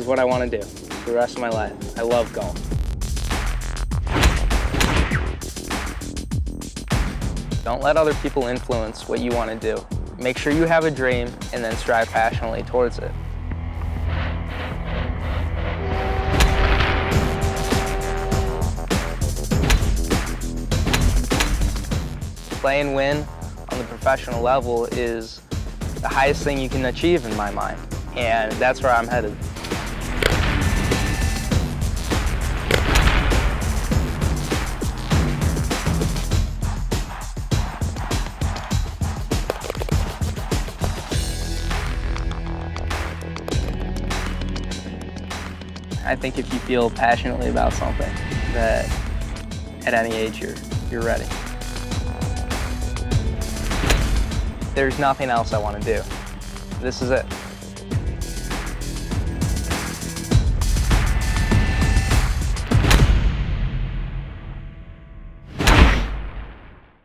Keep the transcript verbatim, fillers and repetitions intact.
what I want to do for the rest of my life. I love golf. Don't let other people influence what you want to do. Make sure you have a dream and then strive passionately towards it. Play and win on the professional level is the highest thing you can achieve in my mind, and that's where I'm headed. I think if you feel passionately about something, that at any age you're, you're ready. There's nothing else I want to do. This is it.